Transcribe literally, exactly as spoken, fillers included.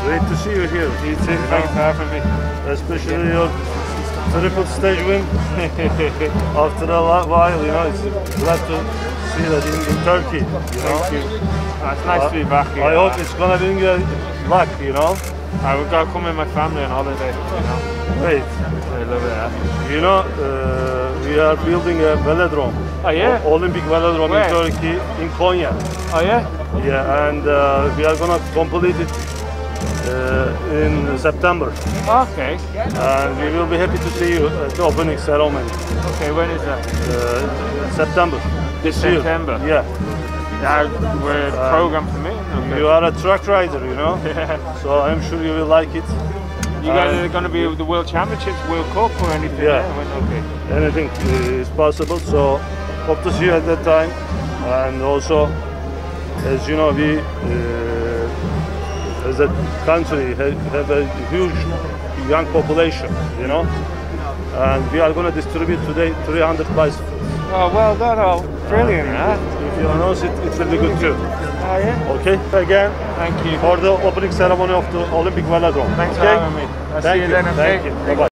Great to see you here. You too, thanks for having me. Especially your triple stage win. After a while, you know, it's glad to see that in, in Turkey. You know? Thank you. Oh, it's nice uh, to be back here. I hope it's gonna bring you luck, you know. I would go come with my family on holiday, you know. Great. I love it. Yeah. You know, uh, we are building a velodrome. Oh yeah? O Olympic velodrome Where? in Turkey, in Konya. Oh yeah? Yeah, and uh, we are gonna complete it uh, in September. Okay. And we will be happy to see you at the opening ceremony. Okay, when is that? Uh, September. This September? Year. Yeah. Yeah, we're Um, programmed for me. Okay. You are a truck rider, you know, so I'm sure you will like it. You guys And are going to be the World Championships, World Cup or anything? Yeah. yeah? Okay. Anything is possible, so hope to see you at that time. And also, as you know, we uh, as a country have, have a huge young population, you know, and we are going to distribute today three hundred bicycles. Oh, well done. Oh, brilliant, huh? If you announce it, it will be good too. Oh, yeah? Okay, again, Thank you. for the opening ceremony of the Olympic velodrome. Thanks okay? for having me. I'll Thank see you you. then, okay? Thank you. Bye-bye.